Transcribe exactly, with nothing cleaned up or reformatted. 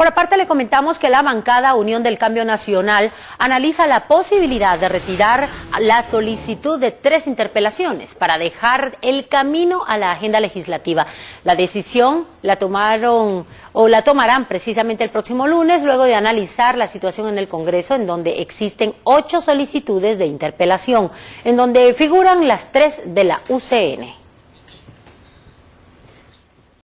Por aparte, le comentamos que la bancada Unión del Cambio Nacional analiza la posibilidad de retirar la solicitud de tres interpelaciones para dejar el camino a la agenda legislativa. La decisión la tomaron o la tomarán precisamente el próximo lunes, luego de analizar la situación en el Congreso, en donde existen ocho solicitudes de interpelación, en donde figuran las tres de la U C N.